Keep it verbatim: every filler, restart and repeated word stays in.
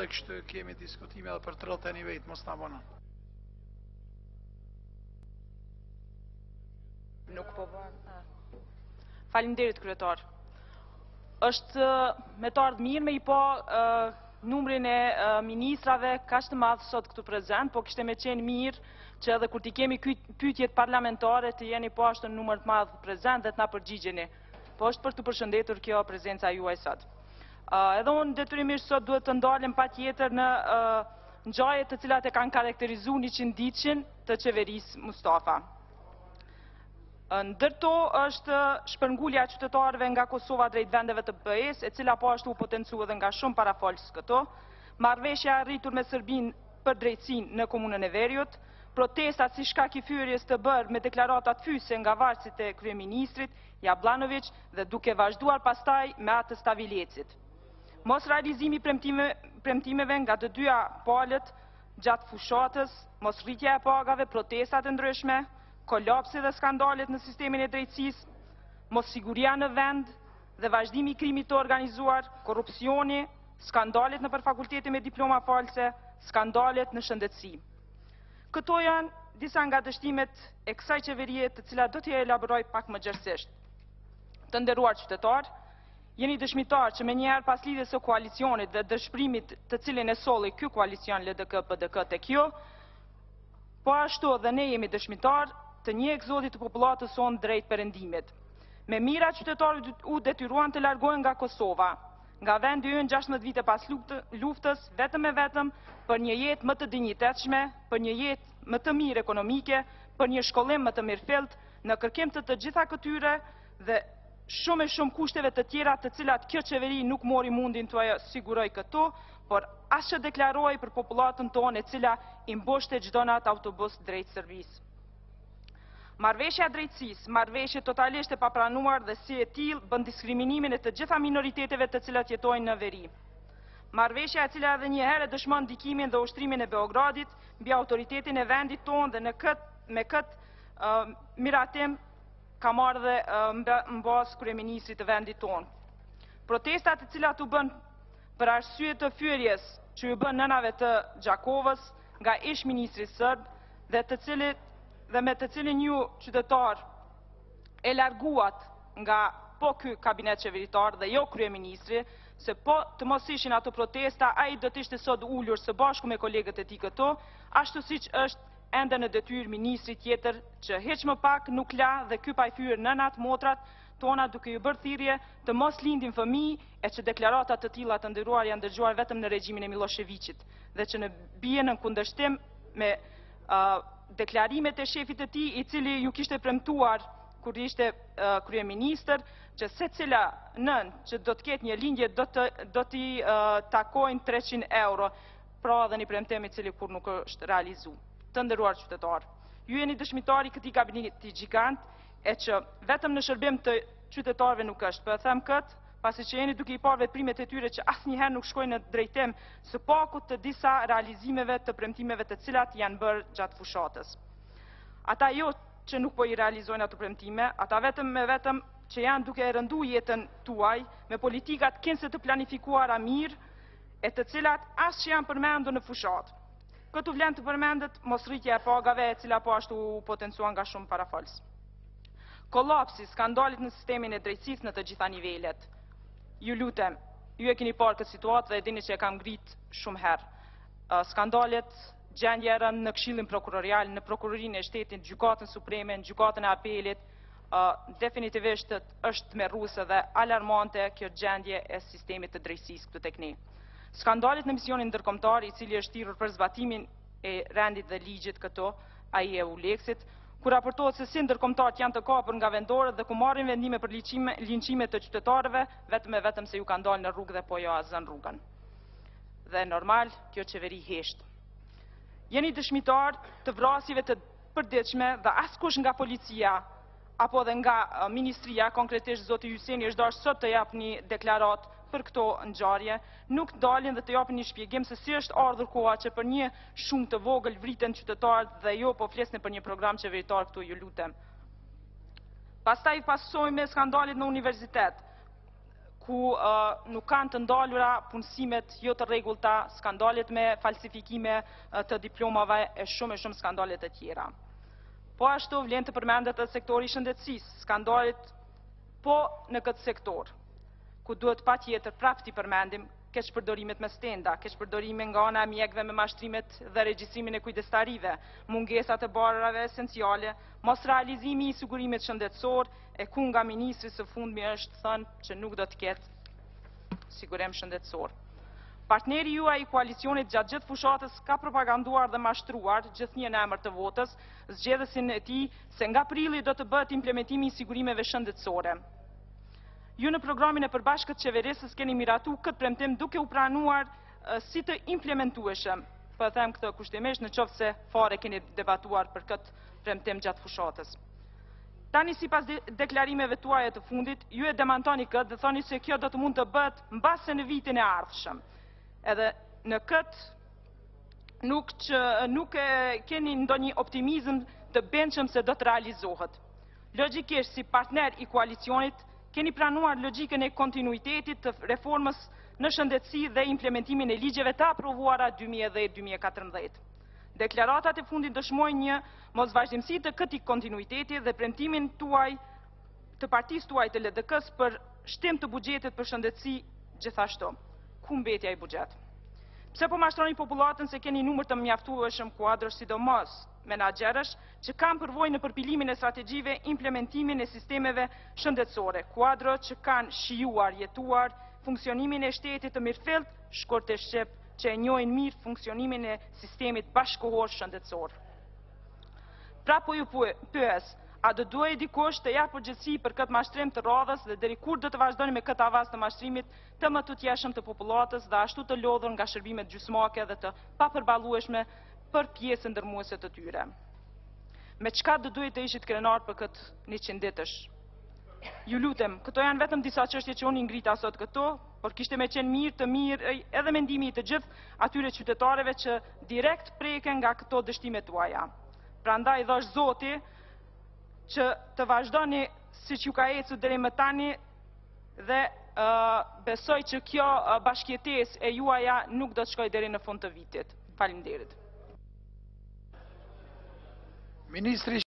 edhe kështu kemi diskutime edhe për tridhjet e një vit, mos na bëna. Nuk po bën. Faleminderit kryetar. Është me të ardhë mirë me i po uh, numrin e uh, ministrave kaq të madh sot këtu prezent, po kishte me qenë mirë që edhe kur t'i kemi pyetjet parlamentare të jeni po ashtu në numër të madh prezent dhe të na përgjigjeni. Po është për të përshëndetur kjo prezenca juaj sot. Uh, edhe unë detyrimisht sot duhet të ndalem patjetër në uh, ngjarje të cilat e kanë karakterizuar njëqind të qeverisë Mustafa. Ndërto është shpërngulja e qytetarëve nga Kosova drejt vendeve të B E-s, e cila po ashtu u potencu edhe nga shumë parafolës këto, marrëveshja arritur me Serbinë për drejtësinë në komunën e Veriut, protestat si shkak i fyerjes të bërë me deklaratat fyse nga varësit e kryeministrit Jablanović dhe duke vazhduar pastaj me atë të Stavilecit. Mos realizimi premtime, premtimeve nga të dyja palët gjatë fushatës, mos rritja e pagave, protestat e ndryshme, kolapsi dhe skandalet në sistemin e drejtësisë, mos siguria në vend dhe vazhdimi i krimit të organizuar, korrupsioni, skandalet në për fakultete me diploma false, skandalet në shëndetësi. Këto janë disa nga dështimet e kësaj qeverie të cilat do t'ja elaboroj pak më gjerësisht. Të nderuar qytetar, jeni dëshmitar që me njëherë pas lidhjes së koalicionit dhe dëshpërimit të cilin e solli ky koalicion L D K P D K tek ju, po ashtu dhe ne jemi dëshmitar të një egzodit të popullatës sonë drejt perëndimit. Me mira qytetarët u detyruan të largohen nga Kosova, nga vendi ynë gjashtëdhjetë vite pas luftës, vetëm e vetëm për një jetë më të dinjitetshme, për një jetë më të mirë ekonomike, për një shkollim më të mirëfillt, në kërkim të të gjitha këtyre dhe shumë e shumë kushteve të tjera të cilat kjo qeveri nuk mori mundin të ajo siguroj këtu, por as që deklaroi për popullatën tonë e cila i mboshte çdo natë autobus drejt Serbisë. Marrëveshja drejtësisë, marrëveshje totalisht e papranuar dhe si e tillë bën diskriminimin e të gjitha minoriteteve të cilat jetojnë në veri. Marrëveshja e cila edhe një herë dëshmon ndikimin dhe ushtrimin e Beogradit mbi autoritetin e vendit tonë dhe në kët, me këtë uh, miratim ka marrë dhe uh, mbas kryeministrit të vendit tonë. Protestat e cilat u bën për arsye të fyerjes që u bën nënave të Gjakovës nga ish ministri serb dhe të cilit dhe me të cilin ju qytetar e larguat nga po ky kabinet qeveritar dhe jo kryeministri, se po të mos ishin ato protesta, ai do të ishte sot ulur së bashku me kolegët e tij këto, ashtu siç është ende në detyrë ministri tjetër që hiç më pak nuk la dhe ky pa i fyer nënat, motrat tona duke ju bërë thirrje të mos lindin fëmijë e që deklarata të tilla të nderuar janë dëgjuar vetëm në regjimin e Miloševićit dhe që në bie në kundërshtim me uh, deklarimet e shefit të tij i cili ju kishte premtuar kur ishte uh, kryeministër që secila nën që do të ketë një lindje do të do t'i uh, takojnë treqind euro, pra edhe një premtim i cili kur nuk është realizuar. Të nderuar qytetar, ju jeni dëshmitari këtij kabineti gjigant e që vetëm në shërbim të qytetarëve nuk është. Po e them këtë pasi që jeni duke i parë veprimet e tyre që asnjëherë nuk shkojnë në drejtim së pakut të disa realizimeve të premtimeve të cilat janë bërë gjatë fushatës. Ata jo që nuk po i realizojnë ato premtime, ata vetëm me vetëm që janë duke e rëndu jetën tuaj me politikat kinse të planifikuara mirë e të cilat as që janë përmendur në fushatë. Këtu vlen të përmendet mos rritja e pagave e cila po ashtu u potencua nga shumë parafolës. Kolapsi, skandalit në sistemin e drejtësisë në të gjitha nivelet. Ju lutem, ju e keni parë këtë situatë dhe e dini që e kam ngrit shumë herë. Uh, skandalet, gjendje e rënë në Këshillin Prokurorial, në Prokurorinë e Shtetit, Gjykatën Supreme, në Gjykatën e Apelit, uh, definitivisht është merruese dhe alarmante kjo gjendje e sistemit të drejtësisë këtu tek ne. Skandalet në misionin ndërkombëtar, i cili është thirrur për zbatimin e rendit dhe ligjit këto, ai e Uleksit, ku raportohet se si ndërkombëtarët janë të kapur nga vendorët dhe ku marrin vendime për linçime të qytetarëve, vetëm e vetëm se ju kanë dalë në rrugë dhe po jo azën rrugën. Dhe normal, kjo qeveri hesht. Jeni dëshmitar të vrasjeve të përditshme dhe askush nga policia apo dhe nga ministria, konkretisht zoti Hyseni është dashur sot të jap një deklarat për këto ngjarje, nuk dalin dhe të japin një shpjegim se si është ardhur koha që për një shumë të vogël vriten qytetarët dhe jo po flisni për një program qeveritar këtu, ju lutem. Pastaj pasojmë me skandalit në universitet, ku uh, nuk kanë të ndalura punësimet jo të rregullta, skandalet me falsifikime uh, të diplomave e shumë e shumë skandalet e tjera. Po ashtu vlen të përmendet edhe sektori i shëndetësisë, skandalet po në këtë sektor, ku duhet patjetër prapë t'i përmendim keqpërdorimet me stenda, keqpërdorime nga ana e mjekëve me mashtrimet dhe regjistrimin e kujdestarive, mungesat e barrave esenciale, mos realizimi i sigurimit shëndetësor, e ku nga ministri së fundmi është thënë që nuk do të ketë sigurim shëndetësor. Partneri juaj i koalicionit gjatë gjithë fushatës ka propaganduar dhe mashtruar gjithnjë në emër të votës, zgjedhësin e tij se nga prilli do të bëhet implementimi i sigurimeve shëndetësore. Ju në programin e përbashkët qeverisës keni miratu këtë premtim duke u pranuar uh, si të implementueshëm, po them këtë kushtimisht në qoftë se fare keni debatuar për këtë premtim gjatë fushatës. Tani sipas de deklarimeve tuaja të fundit, ju e demantoni këtë dhe thoni se kjo do të mund të bëhet mbase në vitin e ardhshëm. Edhe në këtë nuk, që, nuk e keni ndonjë optimizëm të benshëm se do të realizohet. Logjikisht si partner i koalicionit keni pranuar logjikën e kontinuitetit të reformës në shëndetësi dhe implementimin e ligjeve të aprovuara dy mijë e dhjetë dy mijë e katërmbëdhjetë. Deklaratat e fundit dëshmojnë një mosvazhdimësi të këtij kontinuiteti dhe premtimin tuaj të partisë tuaj të L D K-s për shtim të buxhetit për shëndetësi gjithashtu. Ku mbeti ai buxhet? Pse po mashtroni popullatën se keni numër të mjaftueshëm kuadrësh, sidomos menaxherësh, që kanë përvojë në përpilimin e strategjive, implementimin e sistemeve shëndetësore, kuadro që kanë shijuar, jetuar funksionimin e shtetit të mirëfillt, shkurt e shqip, që e njohin mirë funksionimin e sistemit bashkëkohor shëndetësor. Pra po ju pyes, a do duhej dikush të japë përgjegjësi për këtë mashtrim të radhës dhe deri kur do të vazhdoni me këtë avaz të mashtrimit të më tutjeshëm të popullatës dhe ashtu të lodhur nga shërbimet gjysmake dhe të papërballueshme për pjesën ndërmuese të tyre? Me çka do duhet të ishit krenar për këtë njëqind ditësh? Ju lutem, këto janë vetëm disa çështje që unë i ngrita sot këtu, por kishte me qenë mirë të mirë edhe mendimi të gjithë atyre qytetarëve që direkt preken nga këto dështime tuaja. Prandaj thash Zoti që të vazhdoni siç ju ka ecur deri më tani dhe uh, besoj që kjo uh, bashkëjetesë e juaja nuk do të shkojë deri në fund të vitit. Faleminderit. Ministri